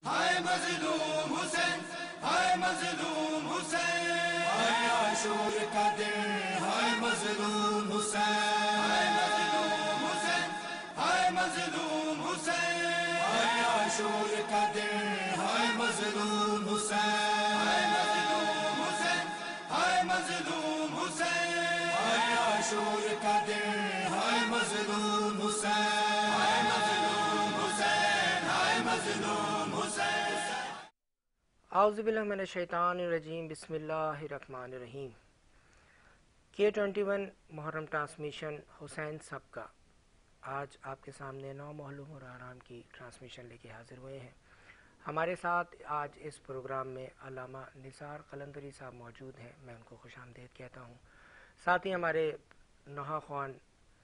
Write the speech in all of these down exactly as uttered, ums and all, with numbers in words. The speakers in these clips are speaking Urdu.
ہائے مظلوم حسین، ہائے مظلوم حسین، ہائے عاشور کا دن، ہائے مظلوم حسین، ہائے مظلوم حسین، ہائے مظلوم حسین، ہائے عاشور کا دن، ہائے مظلوم حسین، ہائے مظلوم حسین، ہائے مظلوم حسین، ہائے عاشور کا دن، ہائے مظلوم حسین، ہائے مظلوم حسین، ہائے مظلوم حسین۔ اعوذ باللہ من الشیطان الرجیم، بسم اللہ الرحمن الرحیم۔ کے ٹوینٹی ون محرم ٹرانسمیشن حسین سب کا آج آپ کے سامنے نو محرم الحرام کی ٹرانسمیشن لے کے حاضر ہوئے ہیں۔ ہمارے ساتھ آج اس پروگرام میں علامہ نثار قلندری صاحب موجود ہیں، میں ان کو خوش آمدید کہتا ہوں۔ ساتھ ہی ہمارے نہا خوان،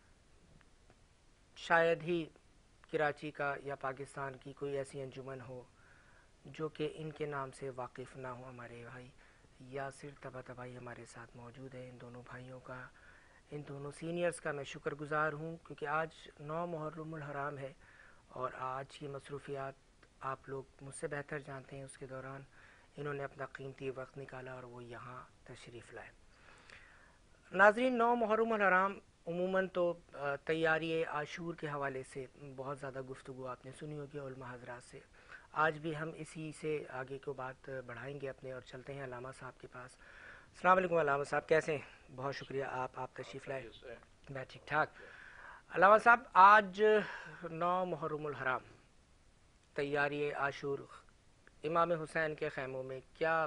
شاید ہی کراچی کا یا پاکستان کی کوئی ایسی انجمن ہو جو کہ ان کے نام سے واقف نہ ہو، ہمارے بھائی یاسر طباطبائی ہمارے ساتھ موجود ہیں۔ ان دونوں بھائیوں کا، ان دونوں سینئرز کا میں شکر گزار ہوں، کیونکہ آج نو محرم الحرام ہے اور آج کی مصروفیات آپ لوگ مجھ سے بہتر جانتے ہیں۔ اس کے دوران انہوں نے اپنا قیمتی وقت نکالا اور وہ یہاں تشریف لائے۔ ناظرین، نو محرم الحرام عموماً تو تیاری عاشور کے حوالے سے بہت زیادہ گفتگو آپ نے سنی ہوگی علماء حضرات سے۔ آج بھی ہم اسی سے آگے کو بات بڑھائیں گے اپنے، اور چلتے ہیں علامہ صاحب کے پاس۔ السلام علیکم علامہ صاحب، کیسے ہیں؟ بہت شکریہ آپ آپ تشریف لائے۔ میں ٹھیک ٹھاک۔ علامہ صاحب، آج نو محرم الحرام، تیاری عاشور، امام حسین کے خیموں میں کیا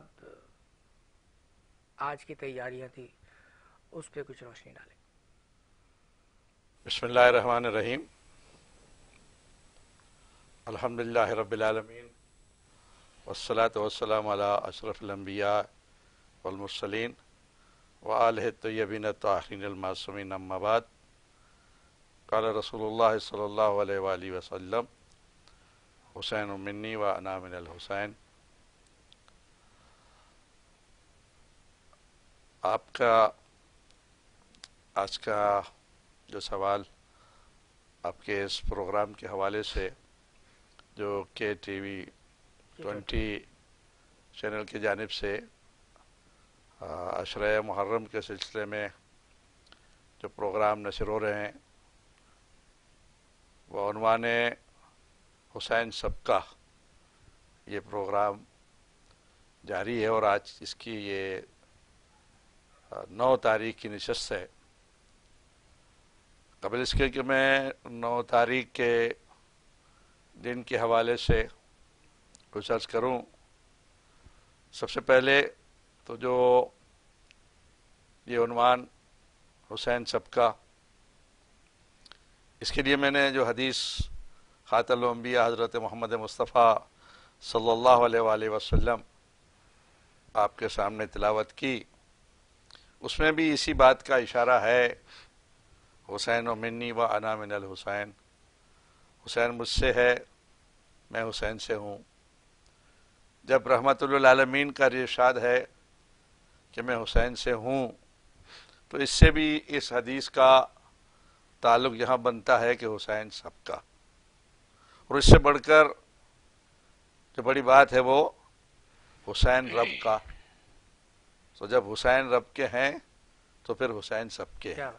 آج کی تیاریاں تھی، اس پہ کچھ روشنی ڈالیں۔ بسم اللہ الرحمن الرحیم، الحمدللہ رب العالمین، والصلاة والسلام علی اشرف الانبیاء والمرسلین وآلہ الطیبین الطاہرین المعصومین، اما بعد۔ قال رسول اللہ صلی اللہ علیہ وآلہ وسلم، حسین منی و انا من الحسین۔ آپ کا آج کا جو سوال آپ کے اس پروگرام کے حوالے سے جو کے ٹی وی ٹوینٹی چینل کی جانب سے عشرہ محرم کے سلسلے میں جو پروگرام نشر ہو رہے ہیں، وہ عنوان حسین سب کا یہ پروگرام جاری ہے، اور آج اس کی یہ نو تاریخ کی نشست ہے۔ قبل اس کے کہ میں نو تاریخ کے دن کے حوالے سے کچھ عرض کروں، سب سے پہلے تو جو یہ عنوان حسین سب کا، اس کے لیے میں نے جو حدیث خاتم الانبیاء حضرت محمد مصطفیٰ صلی اللہ علیہ وآلہ وسلم آپ کے سامنے تلاوت کی، اس میں بھی اسی بات کا اشارہ ہے، حسین و منی و انا من الحسین، حسین مجھ سے ہے، میں حسین سے ہوں۔ جب رحمت للعالمین کا ارشاد ہے کہ میں حسین سے ہوں، تو اس سے بھی اس حدیث کا تعلق یہاں بنتا ہے کہ حسین سب کا، اور اس سے بڑھ کر جو بڑی بات ہے وہ حسین رب کا۔ تو جب حسین رب کے ہیں تو پھر حسین سب کے ہیں۔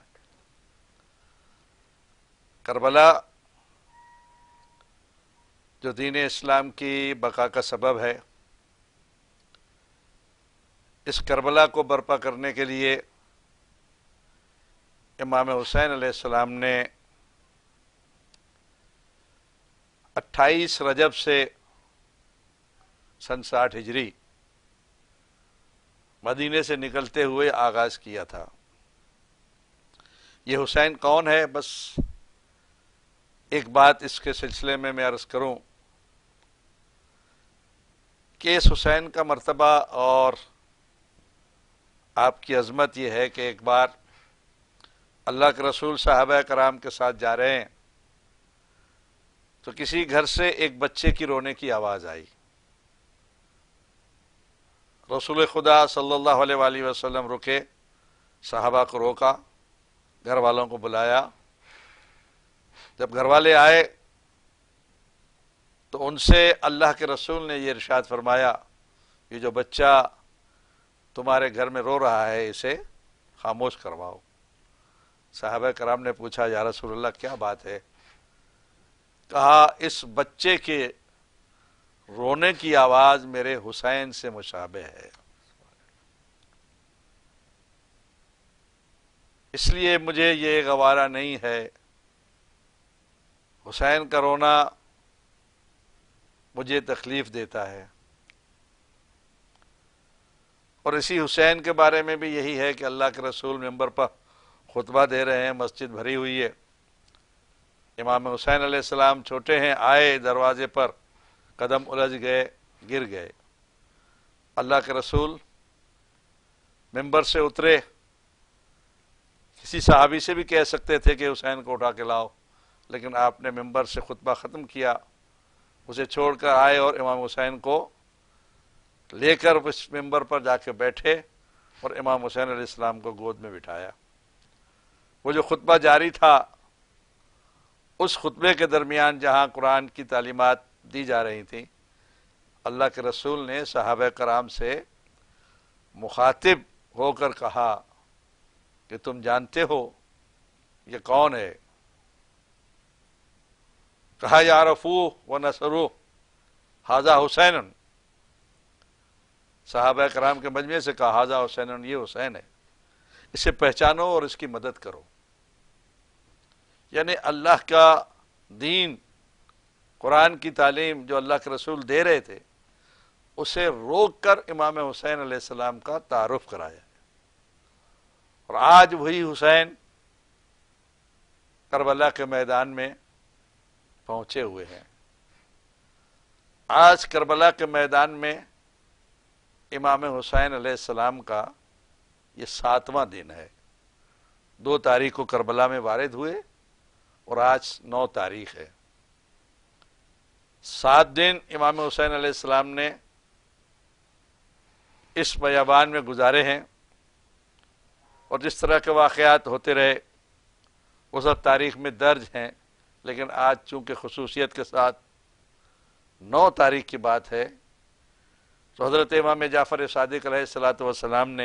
کربلا جو دین اسلام کی بقا کا سبب ہے، اس کربلا کو برپا کرنے کے لیے امام حسین علیہ السلام نے اٹھائیس رجب سے سن ساٹھ ہجری مدینے سے نکلتے ہوئے آغاز کیا تھا۔ یہ حسین کون ہے؟ بس ایک بات اس کے سلسلے میں میں عرض کروں کہ اس حسین کا مرتبہ اور آپ کی عظمت یہ ہے کہ ایک بار اللہ کے رسول صحابہ کرام کے ساتھ جا رہے ہیں تو کسی گھر سے ایک بچے کی رونے کی آواز آئی۔ رسول خدا صلی اللہ علیہ وآلہ وسلم رکے، صحابہ کو روکا، گھر والوں کو بلایا۔ جب گھر والے آئے تو ان سے اللہ کے رسول نے یہ ارشاد فرمایا، یہ جو بچہ تمہارے گھر میں رو رہا ہے اسے خاموش کرواؤ۔ صحابہ کرام نے پوچھا یا رسول اللہ کیا بات ہے؟ کہا اس بچے کے رونے کی آواز میرے حسین سے مشابہ ہے، اس لیے مجھے یہ گوارا نہیں ہے، حسین کا رونا مجھے تکلیف دیتا ہے۔ اور اسی حسین کے بارے میں بھی یہی ہے کہ اللہ کے رسول ممبر پر خطبہ دے رہے ہیں، مسجد بھری ہوئی ہے، امام حسین علیہ السلام چھوٹے ہیں، آئے دروازے پر قدم الجھ گئے، گر گئے۔ اللہ کے رسول ممبر سے اترے، کسی صحابی سے بھی کہہ سکتے تھے کہ حسین کو اٹھا کے لاؤ، لیکن آپ نے ممبر سے خطبہ ختم کیا، اسے چھوڑ کر آئے اور امام حسین کو لے کر اس ممبر پر جا کے بیٹھے اور امام حسین علیہ السلام کو گود میں بٹھایا۔ وہ جو خطبہ جاری تھا، اس خطبے کے درمیان جہاں قرآن کی تعلیمات دی جا رہی تھیں، اللہ کے رسول نے صحابہ کرام سے مخاطب ہو کر کہا کہ تم جانتے ہو یہ کون ہے؟ کہا یعرفوہ ونصروہ ھذا حسین، صحابہ کرام کے مجمع سے کہا ھذا حسین، یہ حسین ہے، اسے پہچانو اور اس کی مدد کرو۔ یعنی اللہ کا دین، قرآن کی تعلیم جو اللہ کے رسول دے رہے تھے، اسے روک کر امام حسین علیہ السلام کا تعارف کرایا۔ اور آج وہی حسین کربلا کے میدان میں پہنچے ہوئے ہیں۔ آج کربلا کے میدان میں امام حسین علیہ السلام کا یہ ساتواں دن ہے۔ دو تاریخ کو کربلا میں وارد ہوئے اور آج نو تاریخ ہے۔ سات دن امام حسین علیہ السلام نے اس بیابان میں گزارے ہیں، اور جس طرح کے واقعات ہوتے رہے وہ سب تاریخ میں درج ہیں، لیکن آج چونکہ خصوصیت کے ساتھ نو تاریخ کی بات ہے، تو حضرت امام جعفر صادق علیہ الصلوۃ والسلام نے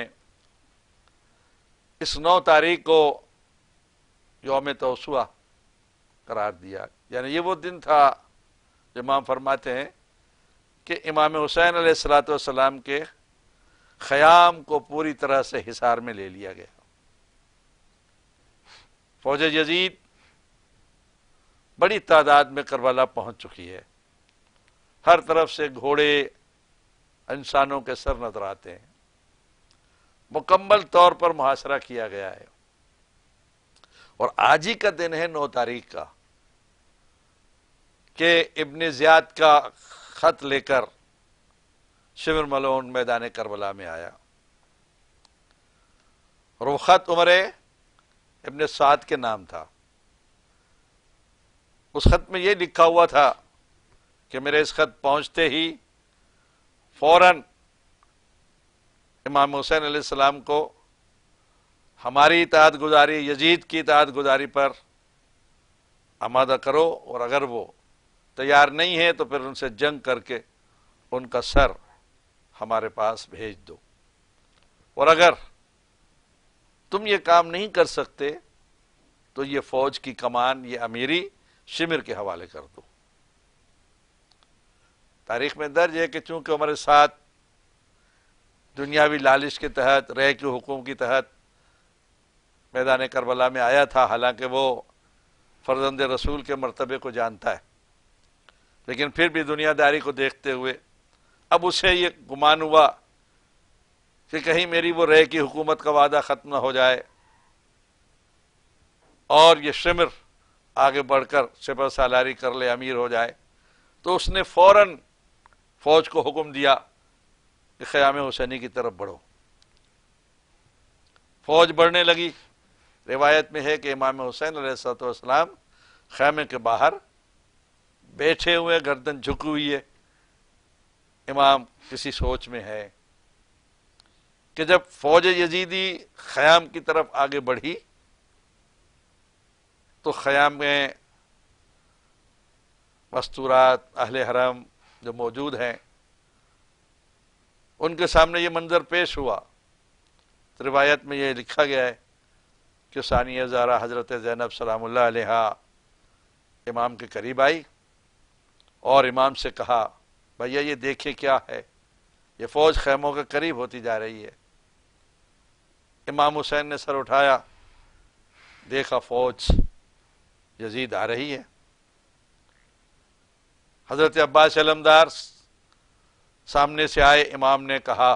اس نو تاریخ کو یوم توسوع قرار دیا۔ یعنی یہ وہ دن تھا جو امام فرماتے ہیں کہ امام حسین علیہ الصلوۃ والسلام کے خیام کو پوری طرح سے حصار میں لے لیا گیا۔ فوج یزید بڑی تعداد میں کربلا پہنچ چکی ہے، ہر طرف سے گھوڑے، انسانوں کے سر نظر آتے ہیں، مکمل طور پر محاصرہ کیا گیا ہے۔ اور آج ہی کا دن ہے نو تاریخ کا کہ ابن زیاد کا خط لے کر شمر ملعون میدان کربلا میں آیا، اور وہ خط عمر ابن سعد کے نام تھا۔ اس خط میں یہ لکھا ہوا تھا کہ میرے اس خط پہنچتے ہی فوراً امام حسین علیہ السلام کو ہماری اطاعت گزاری، یزید کی اطاعت گزاری پر آمادہ کرو، اور اگر وہ تیار نہیں ہے تو پھر ان سے جنگ کر کے ان کا سر ہمارے پاس بھیج دو، اور اگر تم یہ کام نہیں کر سکتے تو یہ فوج کی کمان، یہ امیری شمر کے حوالے کر دو۔ تاریخ میں درج ہے کہ چونکہ عمر سعد دنیاوی لالچ کے تحت، رے کے حقوق کے تحت میدان کربلا میں آیا تھا، حالانکہ وہ فرزند رسول کے مرتبے کو جانتا ہے، لیکن پھر بھی دنیا داری کو دیکھتے ہوئے اب اسے یہ گمان ہوا کہ کہیں میری وہ رے کی حکومت کا وعدہ ختم نہ ہو جائے اور یہ شمر آگے بڑھ کر سپہ سالاری کر لے، امیر ہو جائے۔ تو اس نے فوراً فوج کو حکم دیا کہ خیام حسینی کی طرف بڑھو۔ فوج بڑھنے لگی۔ روایت میں ہے کہ امام حسین علیہ الصلوۃ والسلام خیمے کے باہر بیٹھے ہوئے، گردن جھکی ہوئی ہے، امام کسی سوچ میں ہے کہ جب فوج یزیدی خیام کی طرف آگے بڑھی تو خیام میں مستورات اہل حرم جو موجود ہیں ان کے سامنے یہ منظر پیش ہوا. روایت میں یہ لکھا گیا ہے کہ ثانیہ زہرا حضرت زینب سلام اللہ علیہا امام کے قریب آئی اور امام سے کہا بھیا یہ دیکھیں کیا ہے، یہ فوج خیموں کے قریب ہوتی جا رہی ہے. امام حسین نے سر اٹھایا، دیکھا فوج یزید آ رہی ہے. حضرت عباس علمدار سامنے سے آئے. امام نے کہا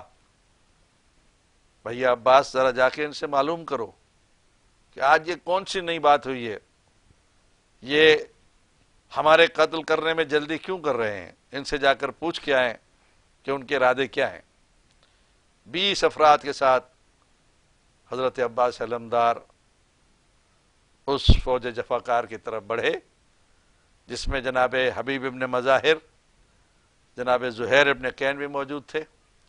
بھیا عباس ذرا جا کے ان سے معلوم کرو کہ آج یہ کون سی نئی بات ہوئی ہے، یہ ہمارے قتل کرنے میں جلدی کیوں کر رہے ہیں، ان سے جا کر پوچھ کے آئیں کہ ان کے ارادے کیا ہیں. بیس افراد کے ساتھ حضرت عباس علمدار اس فوج جفاکار کی طرف بڑھے جس میں جناب حبیب ابن مظاہر، جناب زہیر ابن کین بھی موجود تھے.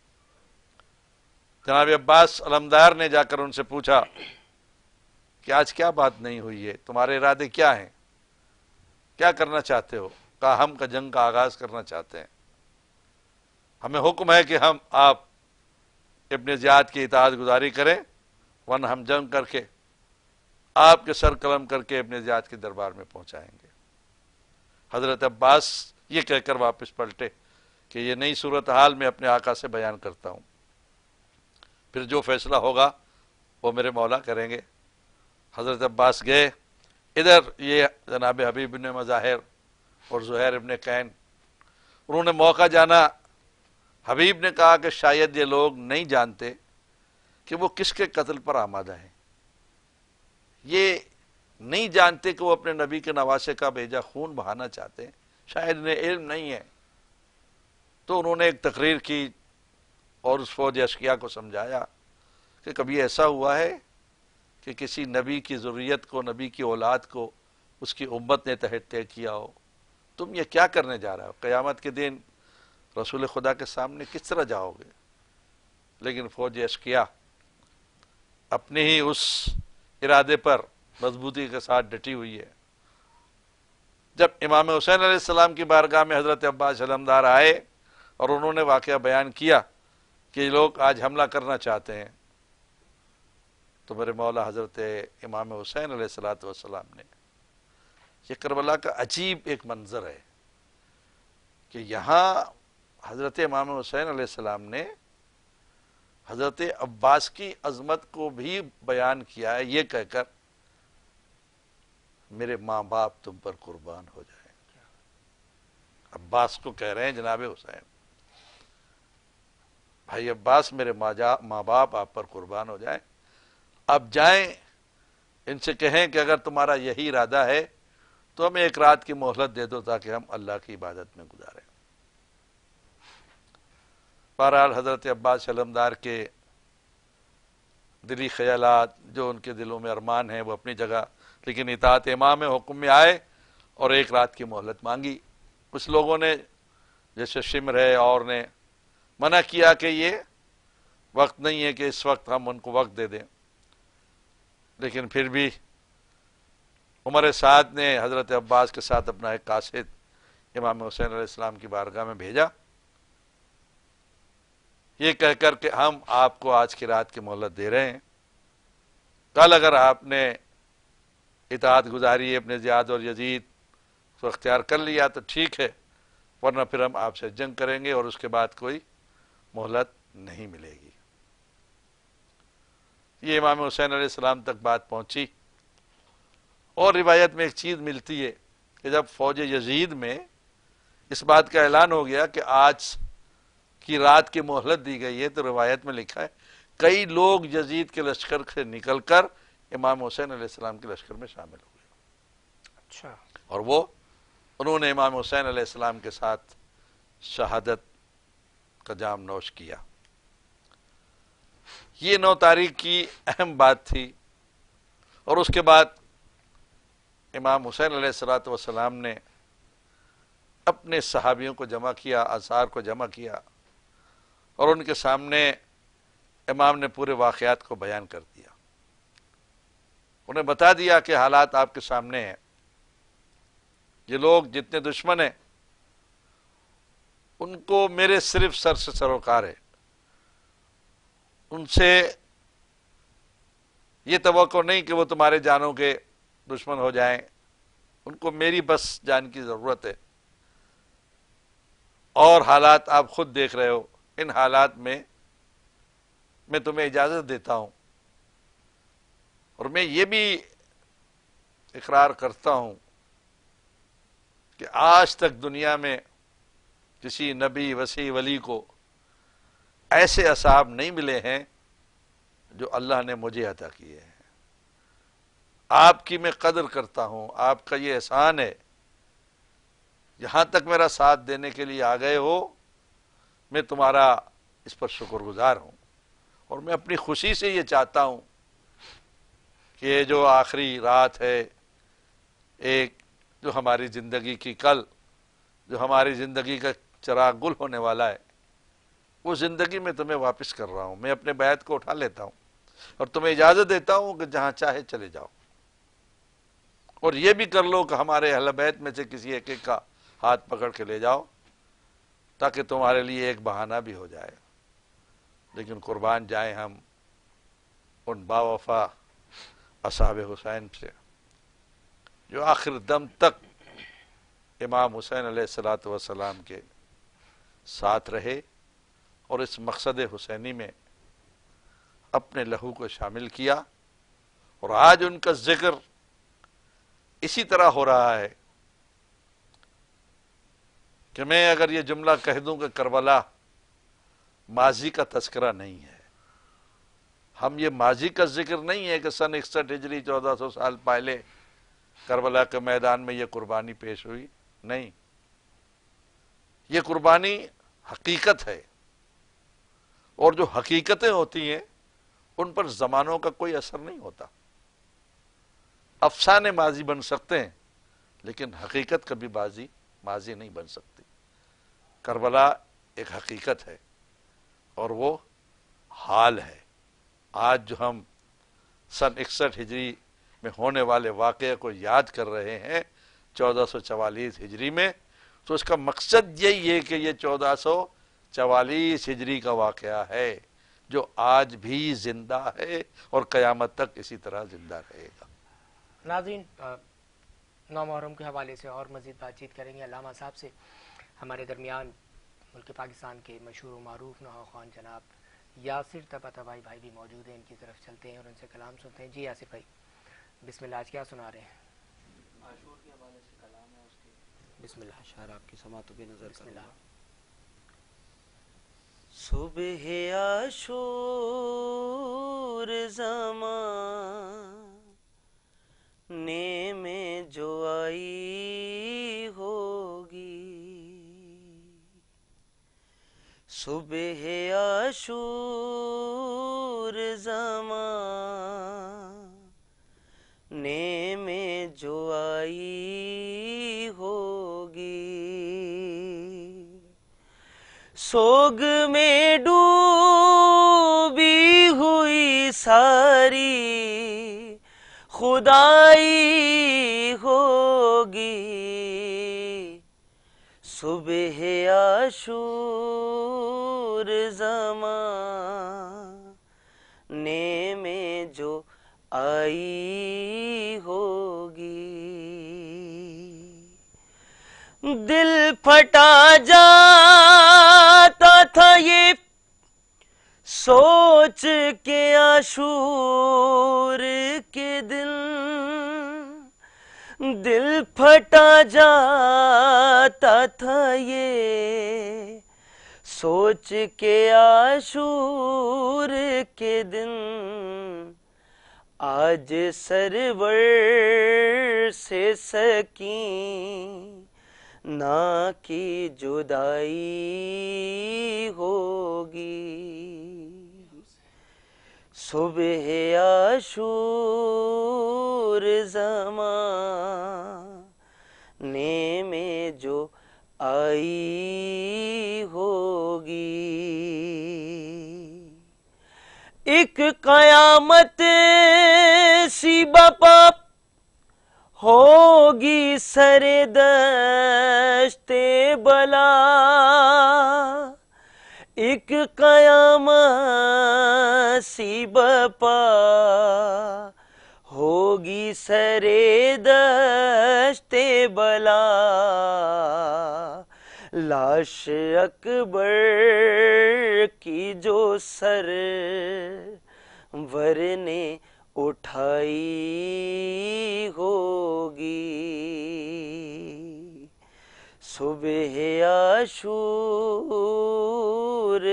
جناب عباس علمدار نے جا کر ان سے پوچھا کہ آج کیا بات نہیں ہوئی ہے، تمہارے ارادے کیا ہیں، کیا کرنا چاہتے ہو؟ کہا ہم کا جنگ کا آغاز کرنا چاہتے ہیں، ہمیں حکم ہے کہ ہم آپ ابن زیاد کی اطاعت گزاری کریں ورنہ ہم جنگ کر کے آپ کے سر قلم کر کے ابن زیاد کے دربار میں پہنچائیں گے. حضرت عباس یہ کہہ کر واپس پلٹے کہ یہ نئی صورتحال میں اپنے آقا سے بیان کرتا ہوں، پھر جو فیصلہ ہوگا وہ میرے مولا کریں گے. حضرت عباس گئے. ادھر یہ جناب حبیب ابن مظاہر اور زہیر ابن کین، انہوں نے موقع جانا. حبیب نے کہا کہ شاید یہ لوگ نہیں جانتے کہ وہ کس کے قتل پر آمادہ ہیں، یہ نہیں جانتے کہ وہ اپنے نبی کے نواسے کا بھیجا خون بہانا چاہتے ہیں، شاید انہیں علم نہیں ہے. تو انہوں نے ایک تقریر کی اور اس فوج اشقیاء کو سمجھایا کہ کبھی ایسا ہوا ہے کہ کسی نبی کی ذریت کو، نبی کی اولاد کو اس کی امت نے تحت طے کیا ہو، تم یہ کیا کرنے جا رہا ہو، قیامت کے دن رسول خدا کے سامنے کس طرح جاؤ گے. لیکن فوج اشقیاء اپنے ہی اس ارادے پر مضبوطی کے ساتھ ڈٹی ہوئی ہے. جب امام حسین علیہ السلام کی بارگاہ میں حضرت عباس علمدار آئے اور انہوں نے واقعہ بیان کیا کہ یہ لوگ آج حملہ کرنا چاہتے ہیں، تو میرے مولا حضرت امام حسین علیہ الصلوۃ والسلام نے، یہ کربلا کا عجیب ایک منظر ہے کہ یہاں حضرت امام حسین علیہ السلام نے حضرت عباس کی عظمت کو بھی بیان کیا ہے یہ کہہ کر میرے ماں باپ تم پر قربان ہو جائیں. عباس کو کہہ رہے ہیں جناب حسین، بھائی عباس میرے ماں باپ آپ پر قربان ہو جائیں، اب جائیں ان سے کہیں کہ اگر تمہارا یہی ارادہ ہے تو ہمیں ایک رات کی مہلت دے دو تاکہ ہم اللہ کی عبادت میں گزاریں. بہرحال حضرت عباس علمدار کے دلی خیالات، جو ان کے دلوں میں ارمان ہیں، وہ اپنی جگہ، لیکن اطاعت امام حکم میں آئے اور ایک رات کی مہلت مانگی. کچھ لوگوں نے جیسے شمر ہے اور نے منع کیا کہ یہ وقت نہیں ہے کہ اس وقت ہم ان کو وقت دے دیں، لیکن پھر بھی عمر سعد نے حضرت عباس کے ساتھ اپنا ایک قاصد امام حسین علیہ السلام کی بارگاہ میں بھیجا یہ کہہ کر کہ ہم آپ کو آج کی رات کی مہلت دے رہے ہیں، کل اگر آپ نے اطاعت گزاری اپنے زیاد اور یزید کو اختیار کر لیا تو ٹھیک ہے، ورنہ پھر ہم آپ سے جنگ کریں گے اور اس کے بعد کوئی مہلت نہیں ملے گی. یہ امام حسین علیہ السلام تک بات پہنچی. اور روایت میں ایک چیز ملتی ہے کہ جب فوج یزید میں اس بات کا اعلان ہو گیا کہ آج کی رات کی مہلت دی گئی ہے، تو روایت میں لکھا ہے کئی لوگ یزید کے لشکر سے نکل کر امام حسین علیہ السلام کے لشکر میں شامل ہو گئے. اچھا. اور وہ انہوں نے امام حسین علیہ السلام کے ساتھ شہادت کا جام نوش کیا. یہ نو تاریخ کی اہم بات تھی. اور اس کے بعد امام حسین علیہ الصلوۃ والسلام نے اپنے صحابیوں کو جمع کیا، انصار کو جمع کیا اور ان کے سامنے امام نے پورے واقعات کو بیان کر دیا. انہیں بتا دیا کہ حالات آپ کے سامنے ہیں. یہ لوگ جتنے دشمن ہیں ان کو میرے صرف سر سے سروکار ہے، ان سے یہ توقع نہیں کہ وہ تمہارے جانوں کے دشمن ہو جائیں، ان کو میری بس جان کی ضرورت ہے۔ اور حالات آپ خود دیکھ رہے ہو، ان حالات میں میں تمہیں اجازت دیتا ہوں، اور میں یہ بھی اقرار کرتا ہوں کہ آج تک دنیا میں کسی نبی وسیع ولی کو ایسے اصحاب نہیں ملے ہیں جو اللہ نے مجھے عطا کیے ہیں۔ آپ کی میں قدر کرتا ہوں، آپ کا یہ احسان ہے، یہاں تک میرا ساتھ دینے کے لیے آ گئے ہو، میں تمہارا اس پر شکر گزار ہوں، اور میں اپنی خوشی سے یہ چاہتا ہوں کہ یہ جو آخری رات ہے، ایک جو ہماری زندگی کی کل جو ہماری زندگی کا چراغ گل ہونے والا ہے، وہ زندگی میں تمہیں واپس کر رہا ہوں۔ میں اپنے بیعت کو اٹھا لیتا ہوں اور تمہیں اجازت دیتا ہوں کہ جہاں چاہے چلے جاؤ، اور یہ بھی کر لو کہ ہمارے اہل بیت میں سے کسی ایک ایک کا ہاتھ پکڑ کے لے جاؤ، تاکہ تمہارے لیے ایک بہانہ بھی ہو جائے۔ لیکن قربان جائیں ہم ان باوفا اصحاب حسین سے جو آخر دم تک امام حسین علیہ الصلوۃ والسلام کے ساتھ رہے اور اس مقصد حسینی میں اپنے لہو کو شامل کیا، اور آج ان کا ذکر اسی طرح ہو رہا ہے کہ میں اگر یہ جملہ کہہ دوں کہ کربلا ماضی کا تذکرہ نہیں ہے، ہم یہ ماضی کا ذکر نہیں ہے کہ سن اکسٹھ ہجری چودہ سو سال پہلے کربلا کے میدان میں یہ قربانی پیش ہوئی، نہیں، یہ قربانی حقیقت ہے، اور جو حقیقتیں ہوتی ہیں ان پر زمانوں کا کوئی اثر نہیں ہوتا۔ افسانے ماضی بن سکتے ہیں لیکن حقیقت کبھی بازی ماضی نہیں بن سکتی۔ کربلا ایک حقیقت ہے اور وہ حال ہے۔ آج جو ہم سن اکسٹھ ہجری میں ہونے والے واقعے کو یاد کر رہے ہیں چودہ سو چوالیس ہجری میں، تو اس کا مقصد یہی ہے کہ یہ چودہ سو چوالیس ہجری کا واقعہ ہے جو آج بھی زندہ ہے اور قیامت تک اسی طرح زندہ رہے گا۔ ناظرین، نو محرم کے حوالے سے اور مزید بات چیت کریں گے علامہ صاحب سے۔ ہمارے درمیان ملک پاکستان کے مشہور و معروف نوحہ خوان جناب یاسر طباطبائی بھائی بھی موجود ہیں، ان کی طرف چلتے ہیں اور ان سے کلام سنتے ہیں۔ جی یاسر بھائی، بسم اللہ، آج کیا سنا رہے ہیں؟ عاشور کے حوالے سے کلام ہے اس کے، بسم اللہ۔ اشعار آپ کی سماعتوں پہ نظر بسم کروں اللہ۔ گا۔ صبح عاشور زمانے میں جو آئی ہوگی، صبح عاشور زمانے میں جو آئی ہوگی، سوگ میں ڈوبی ہوئی ساری خدائی ہوگی، صبح عاشور زمانے میں جو آئی ہوگی، دل پھٹا جاتا تھا یہ سوچ کے عاشور کے دن، دل پھٹا جاتا تھا یہ سوچ کے عاشور کے دن، آج سرور سے سکینہ کی جدائی ہوگی، صبح عاشور زمانے میں جو آئی ہوگی، ایک قیامت سی بپا ہوگی سر دشت بلا، ایک قیامت سی بپا ہوگی سر دشت بلا، لاش اکبر کی جو سر ور نے اٹھائی ہوگی، صبح عاشور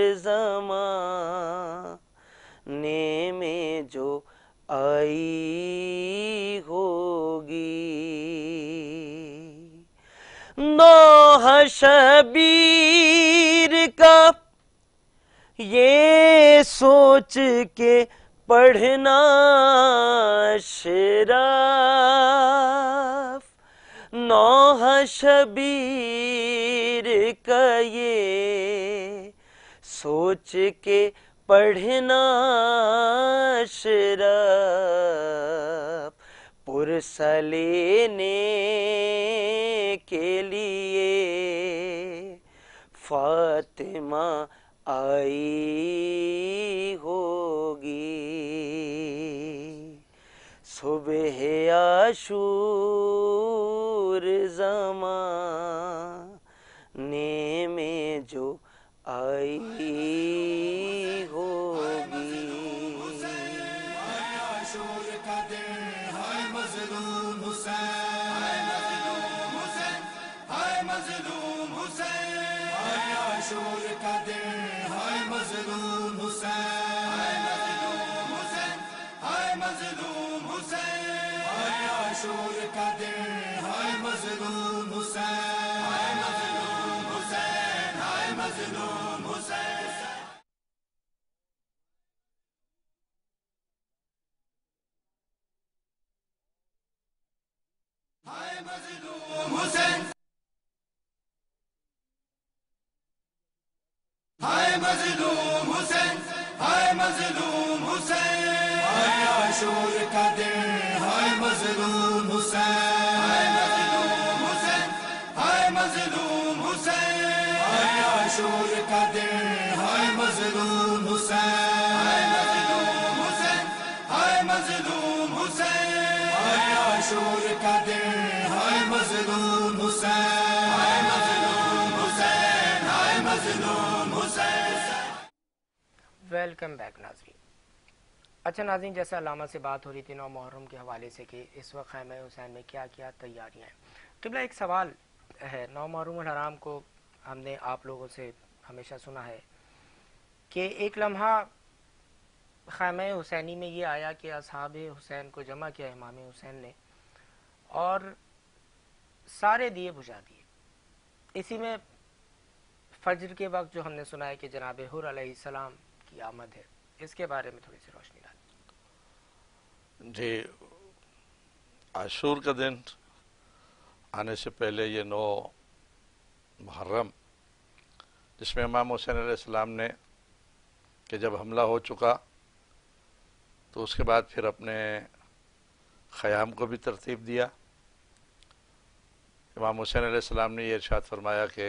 زمانے میں جو آئی ہوگی، نوح شبیر کا یہ سوچ کے پڑھنا اشراف، نوح شبیر کا یہ سوچ کے پڑھنا اشراف، پرسہ لینے کے لیے فاطمہ آئی ہوگی، صبح عاشور زمانے میں جو آئی ہوگی۔ عاشور کا دن ہائے مظلوم حسین، ہائے مظلوم حسین، ہائے مظلوم حسین، ہائے عاشور کا دن ہائے مظلوم حسین، ہائے مظلوم حسین، ہائے مظلوم حسین، ہائے عاشور کا دن ہائے مظلوم حسین، ہائے مظلوم حسین، ہائے مظلوم حسین۔ ہائے مظلوم حسین، ہائے مظلوم حسین، ہائے مظلوم حسین، ہائے عاشور کا دن ہائے مظلوم حسین، ہائے مظلوم حسین، ہائے مظلوم حسین، ہائے عاشور کا دن ہائے مظلوم حسین، ہائے مظلوم حسین، ہائے مظلوم حسین، ہائے عاشور کا دن ہائے مظلوم حسین، ہائے مظلوم حسین، ہائے مظلوم حسین۔ ویلکم بیک ناظرین۔ اچھا ناظرین، جیسے علامہ سے بات ہو رہی تھی نو محرم کے حوالے سے کہ اس وقت خیمہ حسین میں کیا کیا تیاریاں ہیں، قبلہ ایک سوال ہے۔ نو محرم الحرام کو ہم نے آپ لوگوں سے ہمیشہ سنا ہے کہ ایک لمحہ خیمہ حسینی میں یہ آیا کہ اصحاب حسین کو جمع کیا امام حسین نے اور سارے دیے بجھا دیے۔ اسی میں فجر کے وقت جو ہم نے سنا ہے کہ جناب حر علیہ السلام کی آمد ہے، اس کے بارے میں تھوڑی سی روشنی ڈالیں۔ جی، عاشور کا دن آنے سے پہلے یہ نو محرم، جس میں امام حسین علیہ السلام نے کہ جب حملہ ہو چکا تو اس کے بعد پھر اپنے خیام کو بھی ترتیب دیا۔ امام حسین علیہ السلام نے یہ ارشاد فرمایا کہ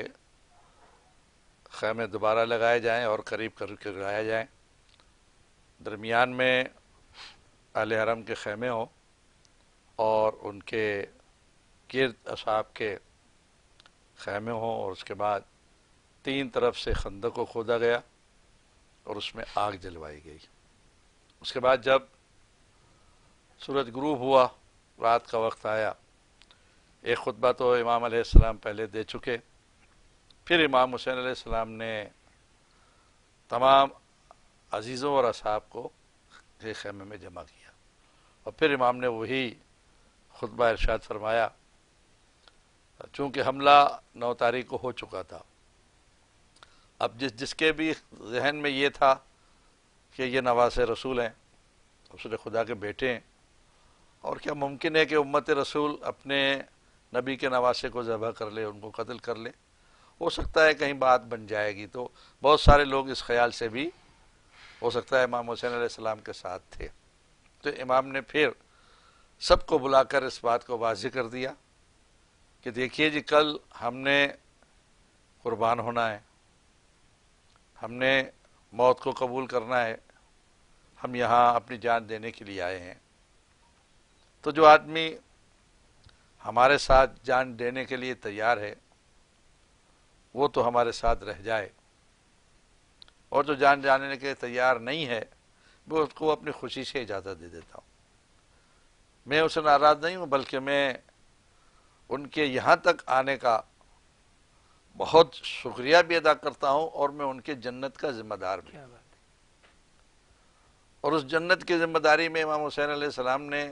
خیمے دوبارہ لگائے جائیں اور قریب کر کے لگایا جائیں، درمیان میں اہل حرم کے خیمے ہوں اور ان کے گرد اصحاب کے خیمے ہوں، اور اس کے بعد تین طرف سے خندق کو کھودا گیا اور اس میں آگ جلوائی گئی۔ اس کے بعد جب سورج غروب ہوا، رات کا وقت آیا، ایک خطبہ تو امام علیہ السلام پہلے دے چکے، پھر امام حسین علیہ السلام نے تمام عزیزوں اور اصحاب کو ایک خیمے میں جمع کیا اور پھر امام نے وہی خطبہ ارشاد فرمایا۔ چونکہ حملہ نو تاریخ کو ہو چکا تھا، اب جس جس کے بھی ذہن میں یہ تھا کہ یہ نواز رسول ہیں، رسول خدا کے بیٹے ہیں، اور کیا ممکن ہے کہ امت رسول اپنے نبی کے نواسے کو ذبح کر لے، ان کو قتل کر لے، ہو سکتا ہے کہیں بات بن جائے گی۔ تو بہت سارے لوگ اس خیال سے بھی ہو سکتا ہے امام حسین علیہ السلام کے ساتھ تھے۔ تو امام نے پھر سب کو بلا کر اس بات کو واضح کر دیا کہ دیکھیے جی کل ہم نے قربان ہونا ہے، ہم نے موت کو قبول کرنا ہے، ہم یہاں اپنی جان دینے کے لیے آئے ہیں، تو جو آدمی ہمارے ساتھ جان دینے کے لیے تیار ہے وہ تو ہمارے ساتھ رہ جائے، اور جو جان جانے کے لیے تیار نہیں ہے وہ اس کو اپنی خوشی سے اجازت دے دیتا ہوں۔ میں اسے ناراض نہیں ہوں، بلکہ میں ان کے یہاں تک آنے کا بہت شکریہ بھی ادا کرتا ہوں، اور میں ان کے جنت کا ذمہ دار بھی۔ کیا بات ہے۔ اور اس جنت کی ذمہ داری میں امام حسین علیہ السلام نے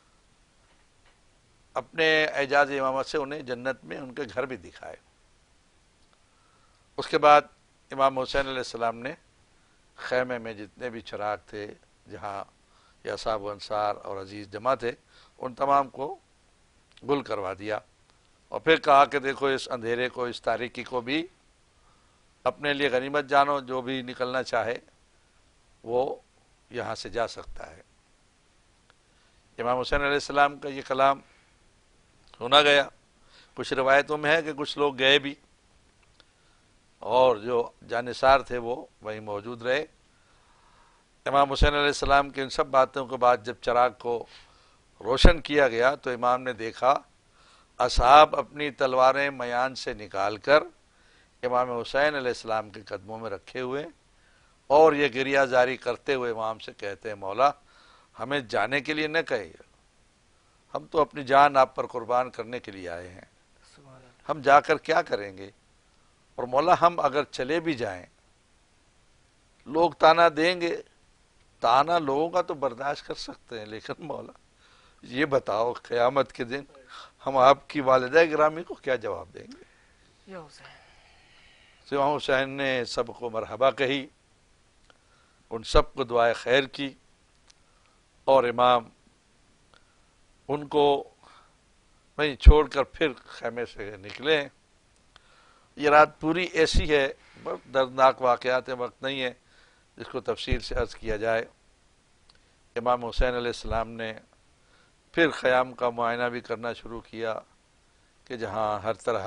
اپنے اعجاز امامت سے انہیں جنت میں ان کے گھر بھی دکھائے۔ اس کے بعد امام حسین علیہ السلام نے خیمے میں جتنے بھی چراغ تھے، جہاں یہ اصحاب و انصار اور عزیز جمع تھے، ان تمام کو گل کروا دیا، اور پھر کہا کہ دیکھو اس اندھیرے کو، اس تاریکی کو بھی اپنے لیے غنیمت جانو، جو بھی نکلنا چاہے وہ یہاں سے جا سکتا ہے۔ امام حسین علیہ السلام کا یہ کلام سنا گیا۔ کچھ روایتوں میں ہے کہ کچھ لوگ گئے بھی، اور جو جانثار تھے وہ وہیں موجود رہے۔ امام حسین علیہ السلام کی ان سب باتوں کے بعد جب چراغ کو روشن کیا گیا تو امام نے دیکھا اصحاب اپنی تلواریں میان سے نکال کر امام حسین علیہ السلام کے قدموں میں رکھے ہوئے، اور یہ گریہ زاری کرتے ہوئے امام سے کہتے ہیں مولا ہمیں جانے کے لیے نہ کہیے، ہم تو اپنی جان آپ پر قربان کرنے کے لیے آئے ہیں، سبحان اللہ۔ ہم جا کر کیا کریں گے؟ اور مولا ہم اگر چلے بھی جائیں لوگ تانا دیں گے، تانا لوگوں کا تو برداشت کر سکتے ہیں، لیکن مولا یہ بتاؤ قیامت کے دن ہم آپ کی والدہ گرامی کو کیا جواب دیں گے؟ یا حسین۔ تو امام حسین نے سب کو مرحبا کہی، ان سب کو دعائے خیر کی، اور امام ان کو وہیں چھوڑ کر پھر خیمے سے نکلے۔ یہ رات پوری ایسی ہے، بہت دردناک واقعات، وقت نہیں ہے جس کو تفصیل سے عرض کیا جائے۔ امام حسین علیہ السلام نے پھر خیام کا معائنہ بھی کرنا شروع کیا کہ جہاں ہر طرح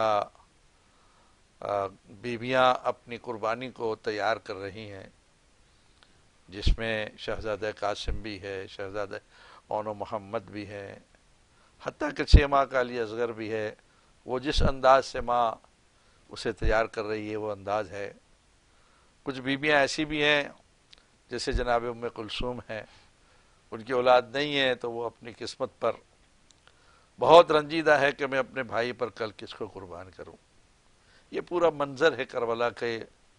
بیویاں اپنی قربانی کو تیار کر رہی ہیں، جس میں شہزادہ قاسم بھی ہے، شہزادہ اون و محمد بھی ہے، حتیٰ کہ چھ ماہ کا علی اصغر بھی ہے۔ وہ جس انداز سے ماں اسے تیار کر رہی ہے وہ انداز ہے۔ کچھ بیویاں ایسی بھی ہیں جیسے جناب ام کلثوم ہیں، ان کی اولاد نہیں ہے تو وہ اپنی قسمت پر بہت رنجیدہ ہے کہ میں اپنے بھائی پر کل کس کو قربان کروں۔ یہ پورا منظر ہے کربلا کے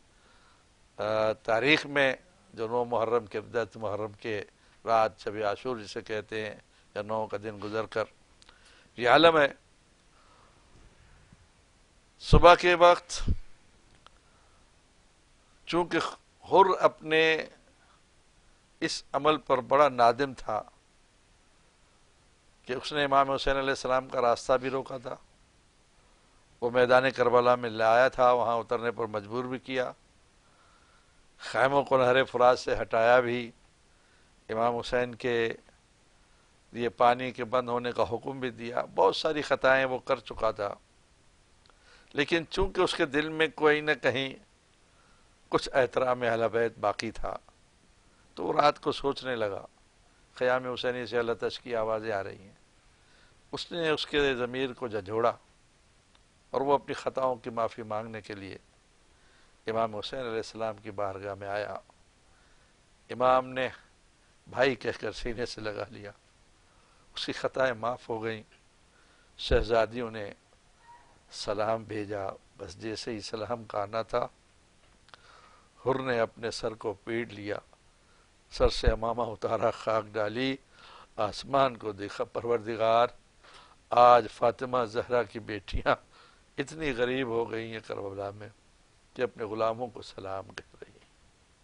تاریخ میں، جو نو محرم کے دس محرم کے رات شب عاشور جسے کہتے ہیں، یا نو کا دن گزر کر یہ عالم ہے۔ صبح کے وقت چونکہ حر اپنے اس عمل پر بڑا نادم تھا کہ اس نے امام حسین علیہ السلام کا راستہ بھی روکا تھا، وہ میدان کربلا میں لایا تھا، وہاں اترنے پر مجبور بھی کیا، خیموں کو نہر فرات سے ہٹایا بھی، امام حسین کے یہ پانی کے بند ہونے کا حکم بھی دیا، بہت ساری خطائیں وہ کر چکا تھا، لیکن چونکہ اس کے دل میں کوئی نہ کہیں کچھ احترام اہل بیت باقی تھا تو وہ رات کو سوچنے لگا، خیام حسینی سے اللہ تش کی آوازیں آ رہی ہیں، اس نے اس کے ضمیر کو جھنجھوڑا اور وہ اپنی خطاؤں کی معافی مانگنے کے لیے امام حسین علیہ السلام کی بارگاہ میں آیا۔ امام نے بھائی کہہ کر سینے سے لگا لیا، اس کی خطائیں معاف ہو گئیں۔ شہزادیوں نے سلام بھیجا، بس جیسے ہی سلام کا آنا تھا حر نے اپنے سر کو پیٹ لیا، سر سے امامہ اتارا، خاک ڈالی، آسمان کو دیکھا، پروردگار آج فاطمہ زہرا کی بیٹیاں اتنی غریب ہو گئی ہیں کربلا میں کہ اپنے غلاموں کو سلام کہہ رہی ہیں۔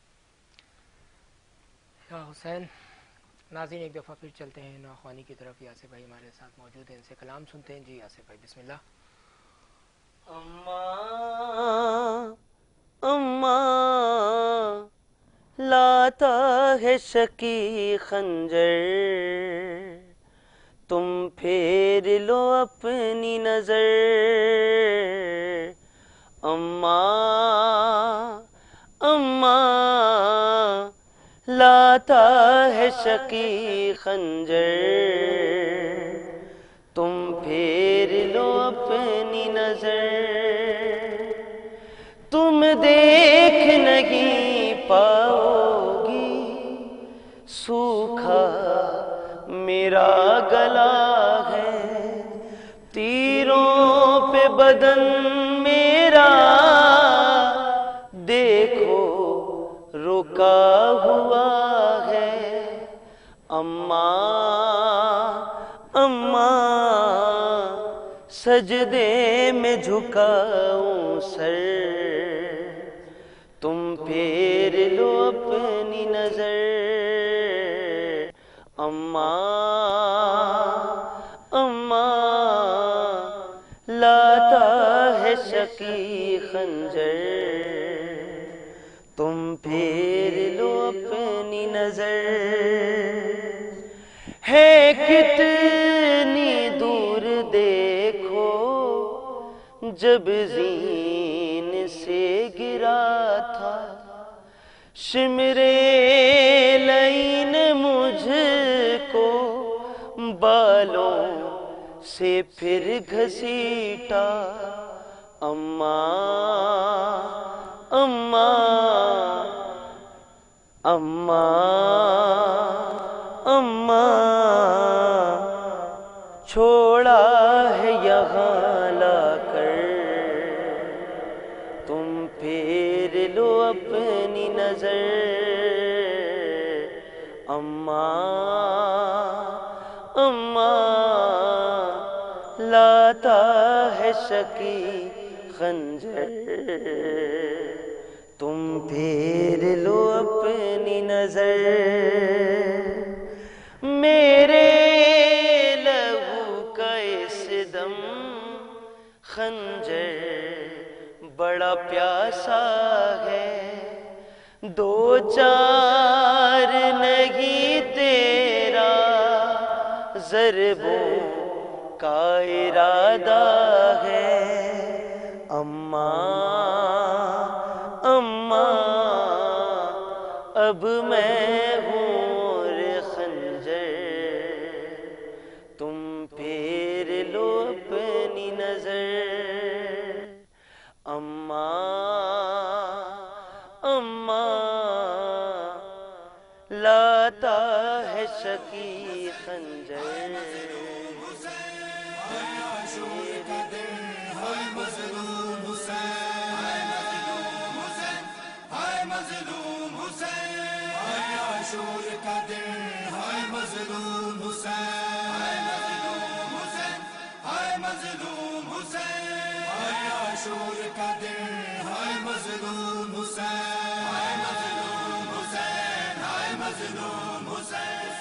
یا حسین۔ ناظرین ایک دفعہ پھر چلتے ہیں نواخوانی کی طرف۔ یاسر بھائی ہمارے ساتھ موجود ہیں، ان سے کلام سنتے ہیں۔ جی یاسر بھائی بسم اللہ۔ اماں اماں لاتا ہے شکی خنجر، تم پھیر لو اپنی نظر اماں اماں لاتا ہے شقی خنجر تم پھیر لو اپنی نظر تم دیکھ نہیں پاؤ گی سوکھا میرا گلا ہے تیروں پہ بدن میرا دیکھو رکا ہوا ہے اماں اماں سجدے میں جھکاؤں سر تم پھیر لو اپنی نظر اماں اماں لاتا ہے شقی خنجر تم پھیر لو اپنی نظر ہے کتنی دور دیکھو جب زین سے گرا تھا شمرے لین مجھ کو بالوں سے پھر گھسیٹا اماں اماں اماں اماں چھوڑا ہے یہاں لا کر تم پھیر لو اپنی نظر اماں اماں لاتا ہے شقی خنجر تم پھیر لو اپنی نظر میرے لہو کا اس دم خنجر بڑا پیاسا ہے دو چار نہیں تیرا ضربوں کا ارادہ ہے اماں اماں اب میں ہوں اور خنجر تم پھیر لو اپنی نظر اماں اماں لاتا ہے شقی خنجر عاشور کا دن ہائے مظلوم حسین ہائے مظلوم حسین ہائے مظلوم حسین ہائے عاشور کا دن ہائے مظلوم حسین ہائے مظلوم حسین ہائے مظلوم حسین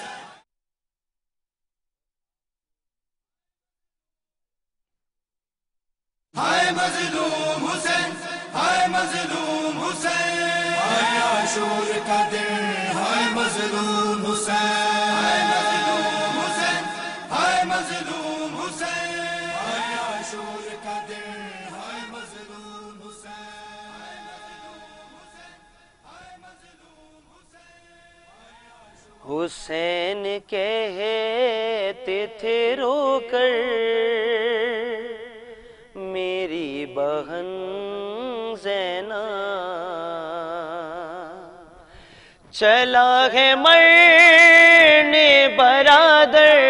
ہائے مظلوم حسین ہائے مظلوم حسین ہائے عاشور کا دن ہائے مظلوم حسین ہائے مظلوم حسین ہائے مظلوم حسین ہائے عاشور کا دن ہائے مظلوم حسین ہائے مظلوم حسین ہائے مظلوم حسین حسین کہتے تھے رو کر میری بہن زینب چلا ہے مرنے برادر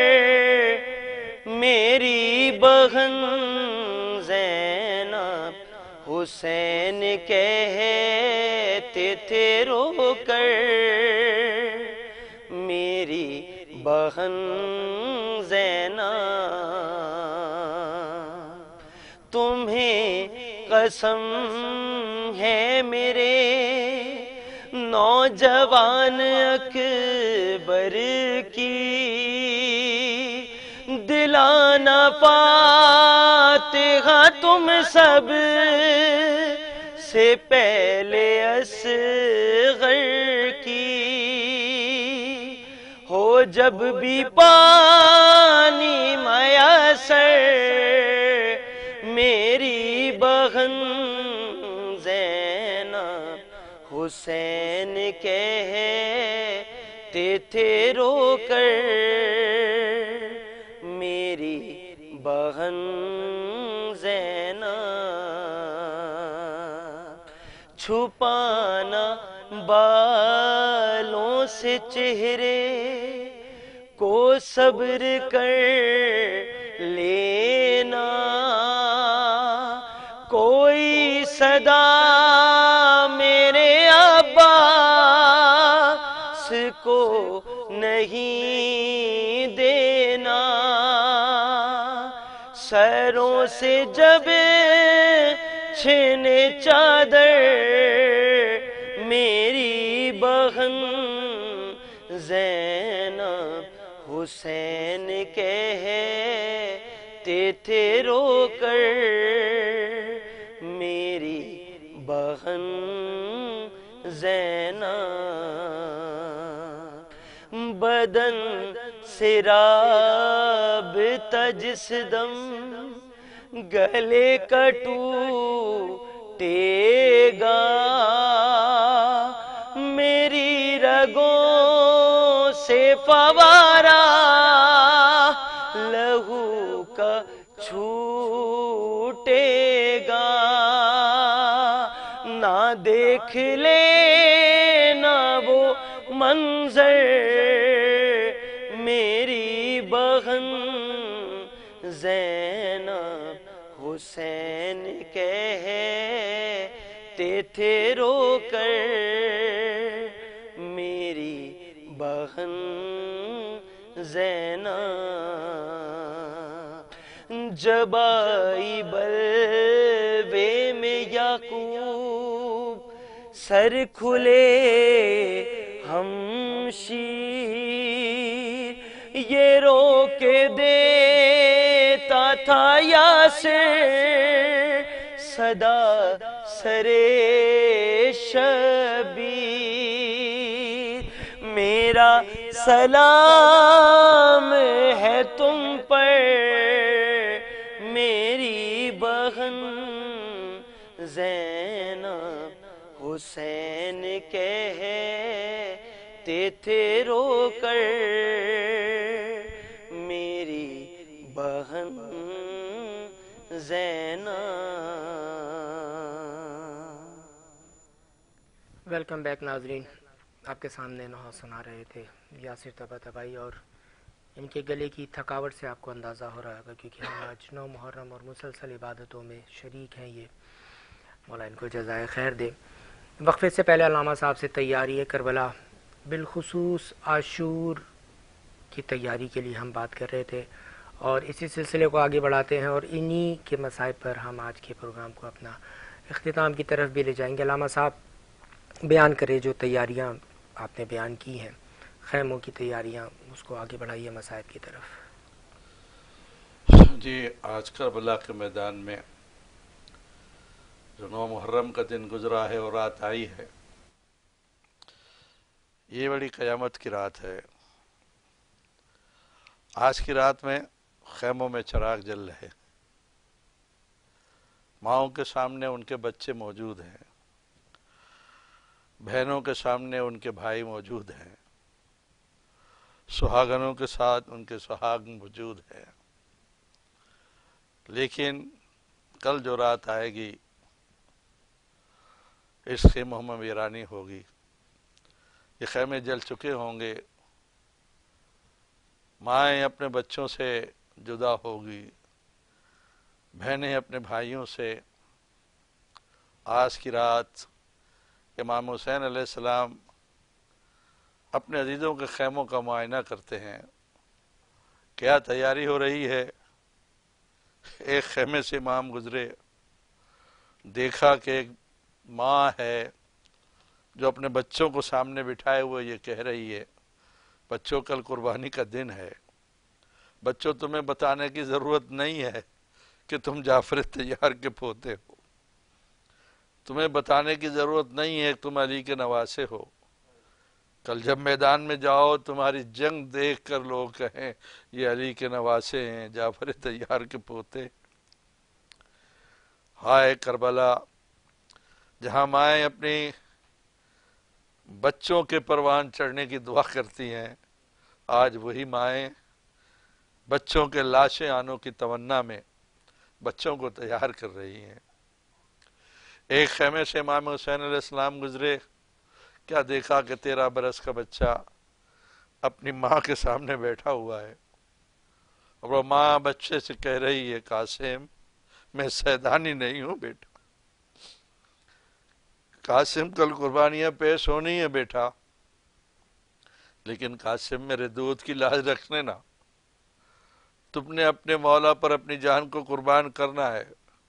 میری بہن زینب حسین کہتے تھے رو کر میری بہن زینب تمہیں قسم ہے میرے نوجوان اکبر کی دلانا فاتحہ تم سب سے پہلے اصغر کی ہو جب بھی پانی میسر میری بہن زینب حسین کہتے تھے رو کر میری بہن زینب چھپانا بالوں سے چہرے کو صبر کر لینا کوئی صدا میرے عباس کو نہیں دینا سروں سے جب چھنے چادر میری بہن زینب حسین کہتے تھے رو کر میری بہن زینب بدن سے رابطہ جس دم گلے کا ٹوٹے گا میری رگوں سے فوارہ لہو کا چھوٹے گا نہ دیکھ لینا وہ منظر میری بہن زینب حسین کہتے تھے رو کر میری بہن زینب جب آئی بلوے میں یعقوب سر کھلے ہمشیر یہ رو کے دیتا تھا یاسر صدا سرے شبیر میرا سلام ہے تم پر میری بہن زینب حسین کہتے تھے رو کر میری بہن زینب ویلکم بیک ناظرین، آپ کے سامنے نوحہ سنا رہے تھے یاسر طباطبائی، اور ان کے گلے کی تھکاوٹ سے آپ کو اندازہ ہو رہا ہوگا کیونکہ ہم آج نو محرم اور مسلسل عبادتوں میں شریک ہیں، یہ مولا ان کو جزائے خیر دے۔ وقفے سے پہلے علامہ صاحب سے تیاری کربلا بالخصوص عاشور کی تیاری کے لیے ہم بات کر رہے تھے، اور اسی سلسلے کو آگے بڑھاتے ہیں اور انہی کے مسائل پر ہم آج کے پروگرام کو اپنا اختتام کی طرف بھی لے جائیں گے۔ علامہ صاحب بیان کریں جو تیاریاں آپ نے بیان کی ہیں، خیموں کی تیاریاں، اس کو آگے بڑھائیے مسائل کی طرف۔ جی، آج کربلا کے میدان میں جو نو محرم کا دن گزرا ہے اور رات آئی ہے، یہ بڑی قیامت کی رات ہے۔ آج کی رات میں خیموں میں چراغ جل رہے، ماؤں کے سامنے ان کے بچے موجود ہیں، بہنوں کے سامنے ان کے بھائی موجود ہیں، سہاگنوں کے ساتھ ان کے سہاگ موجود ہیں، لیکن کل جو رات آئے گی اس خیموں میں ویرانی ہوگی۔ یہ خیمے جل چکے ہوں گے، مائیں اپنے بچوں سے جدا ہوگی، بہنیں اپنے بھائیوں سے۔ آج کی رات امام حسین علیہ السلام اپنے عزیزوں کے خیموں کا معائنہ کرتے ہیں، کیا تیاری ہو رہی ہے۔ ایک خیمے سے امام گزرے، دیکھا کہ ایک ماں ہے جو اپنے بچوں کو سامنے بٹھائے ہوئے یہ کہہ رہی ہے، بچوں کل قربانی کا دن ہے، بچوں تمہیں بتانے کی ضرورت نہیں ہے کہ تم جعفر طیار کے پوتے ہو، تمہیں بتانے کی ضرورت نہیں ہے کہ تم علی کے نواسے ہو، کل جب میدان میں جاؤ تمہاری جنگ دیکھ کر لوگ کہیں یہ علی کے نواسے ہیں، جعفر طیار کے پوتے۔ ہائے کربلا، جہاں مائیں اپنی بچوں کے پروان چڑھنے کی دعا کرتی ہیں، آج وہی مائیں بچوں کے لاشیں آنوں کی تمنا میں بچوں کو تیار کر رہی ہیں۔ ایک خیمے سے امام حسین علیہ السلام گزرے، کیا دیکھا کہ تیرہ برس کا بچہ اپنی ماں کے سامنے بیٹھا ہوا ہے، اور وہ ماں بچے سے کہہ رہی ہے قاسم میں سیدانی نہیں ہوں بیٹا، قاسم کل قربانیاں پیش ہونی ہے بیٹا، لیکن قاسم میرے دودھ کی لاج رکھنے نا، تم نے اپنے مولا پر اپنی جان کو قربان کرنا ہے۔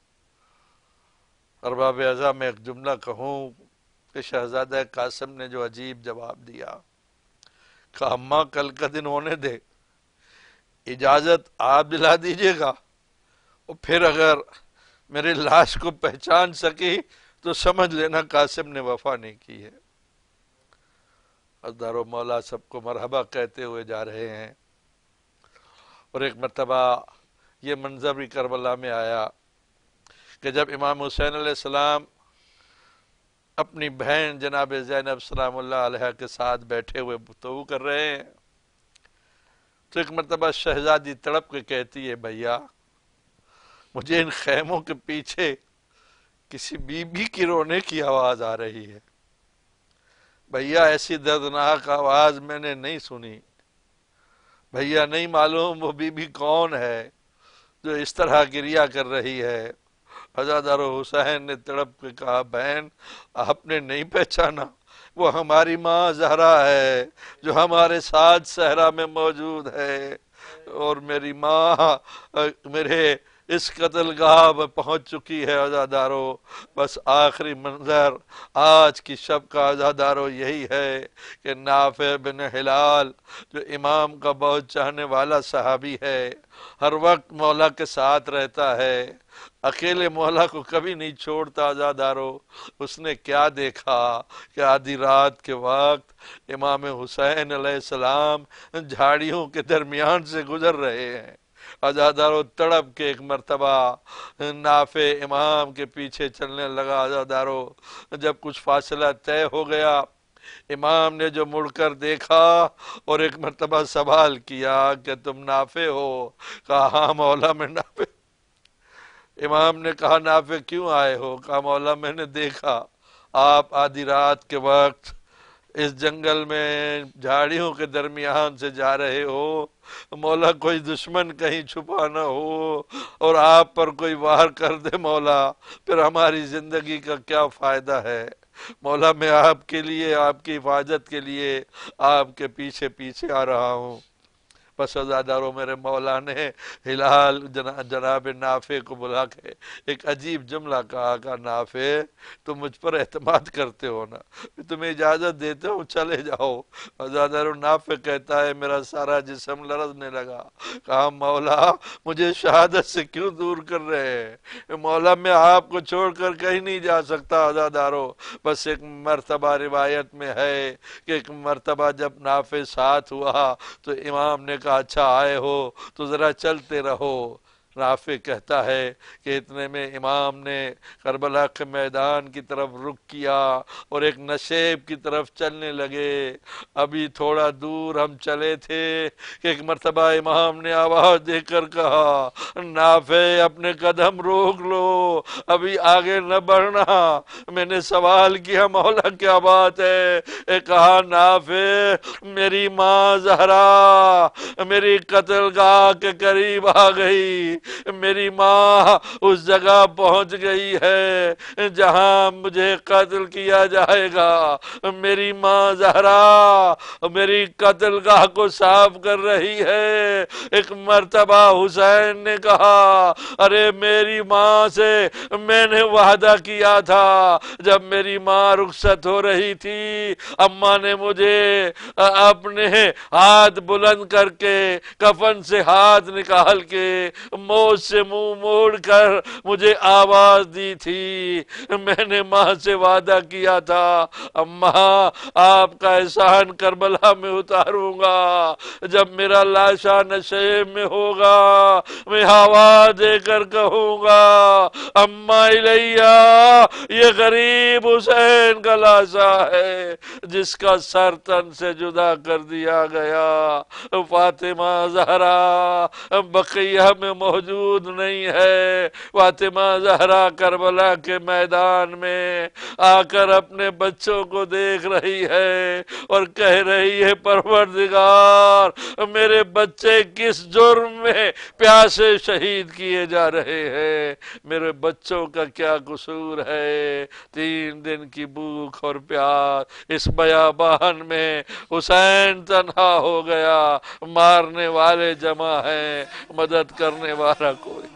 ارباب اعضاء میں ایک جملہ کہوں کہ شہزادہ قاسم نے جو عجیب جواب دیا، کہ اماں کل کا دن ہونے دے، اجازت آپ دلا دیجئے گا، اور پھر اگر میرے لاش کو پہچان سکی تو سمجھ لینا قاسم نے وفا نہیں کی ہے۔ حضرت و مولا سب کو مرحبا کہتے ہوئے جا رہے ہیں، اور ایک مرتبہ یہ منظر بھی کربلا میں آیا کہ جب امام حسین علیہ السلام اپنی بہن جناب زینب سلام اللہ علیہ کے ساتھ بیٹھے ہوئے گفتگو کر رہے ہیں، تو ایک مرتبہ شہزادی تڑپ کے کہتی ہے بھیا مجھے ان خیموں کے پیچھے کسی بی بی کی رونے کی آواز آ رہی ہے، بھیا ایسی دردناک آواز میں نے نہیں سنی، بھیا نہیں معلوم وہ بی بی کون ہے جو اس طرح گریہ کر رہی ہے۔ عزادار حسین نے تڑپ کے کہا بہن آپ نے نہیں پہچانا، وہ ہماری ماں زہرا ہے جو ہمارے ساتھ صحرا میں موجود ہے، اور میری ماں میرے اس قتل گاہ میں پہنچ چکی ہے۔ عزادارو بس آخری منظر آج کی شب کا عزادارو یہی ہے کہ نافع بن ہلال جو امام کا بہت چاہنے والا صحابی ہے، ہر وقت مولا کے ساتھ رہتا ہے، اکیلے مولا کو کبھی نہیں چھوڑتا۔ عزادارو اس نے کیا دیکھا کہ آدھی رات کے وقت امام حسین علیہ السلام جھاڑیوں کے درمیان سے گزر رہے ہیں۔ عزادارو تڑپ کے ایک مرتبہ نافع امام کے پیچھے چلنے لگا۔ عزادارو جب کچھ فاصلہ طے ہو گیا، امام نے جو مڑ کر دیکھا اور ایک مرتبہ سوال کیا کہ تم نافع ہو؟ کہا ہاں مولا میں نافع۔ امام نے کہا نافع کیوں آئے ہو؟ کہا مولا میں نے دیکھا آپ آدھی رات کے وقت اس جنگل میں جھاڑیوں کے درمیان سے جا رہے ہو، مولا کوئی دشمن کہیں چھپا نہ ہو اور آپ پر کوئی وار کر دے مولا، پھر ہماری زندگی کا کیا فائدہ ہے؟ مولا میں آپ کے لیے، آپ کی حفاظت کے لیے آپ کے پیچھے پیچھے آ رہا ہوں۔ بس عزادارو میرے مولا نے ہلال جناب نافع کو بلا کے ایک عجیب جملہ کہا کہ نافع تم مجھ پر اعتماد کرتے ہو نا، تمہیں اجازت دیتے ہو چلے جاؤ۔ عزادارو نافع کہتا ہے میرا سارا جسم لرزنے لگا، کہا مولا مجھے شہادت سے کیوں دور کر رہے ہیں؟ مولا میں آپ کو چھوڑ کر کہیں نہیں جا سکتا۔ عزادارو بس ایک مرتبہ روایت میں ہے کہ ایک مرتبہ جب نافع ساتھ ہوا تو امام نے کہا اچھا آئے ہو تو ذرا چلتے رہو۔ نافع کہتا ہے کہ اتنے میں امام نے کربلا کے میدان کی طرف رخ کیا اور ایک نشیب کی طرف چلنے لگے۔ ابھی تھوڑا دور ہم چلے تھے کہ ایک مرتبہ امام نے آواز دے کر کہا نافع اپنے قدم روک لو، ابھی آگے نہ بڑھنا۔ میں نے سوال کیا مولا کیا بات ہے؟ اے کہا نافع میری ماں زہرا میری قتل گاہ کے قریب آ گئی، میری ماں اس جگہ پہنچ گئی ہے جہاں مجھے قتل کیا جائے گا، میری ماں زہرا میری قتل گاہ کو صاف کر رہی ہے۔ ایک مرتبہ حسین نے کہا ارے میری ماں سے میں نے وعدہ کیا تھا، جب میری ماں رخصت ہو رہی تھی اماں نے مجھے اپنے ہاتھ بلند کر کے کفن سے ہاتھ نکال کے موت سے منہ موڑ کر مجھے آواز دی تھی. میں نے ماں سے وعدہ کیا تھا اماں آپ کا احسان کربلا میں اتاروں گا. جب میرا لاشا نشیب میں ہوگا میں آواز دے کر کہوں گا اماں الیہ یہ غریب حسین کا لاشا ہے جس کا سر تن سے جدا کر دیا گیا. فاطمہ زہرا بقیہ میں موجود نہیں ہے. فاطمہ زہرا کربلا کے میدان میں آ کر اپنے بچوں کو دیکھ رہی ہے اور کہہ رہی ہے پروردگار میرے بچے کس جرم میں پیاسے شہید کیے جا رہے ہیں. میرے بچوں کا کیا قصور ہے. تین دن کی بھوک اور پیاس اس بیابان میں حسین تنہا ہو گیا. مارنے والے جمع ہیں مدد کرنے والا کوئی.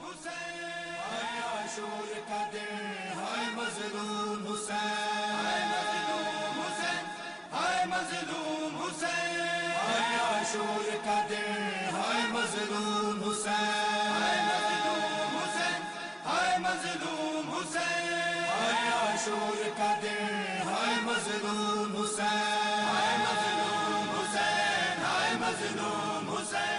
مظلوم حسین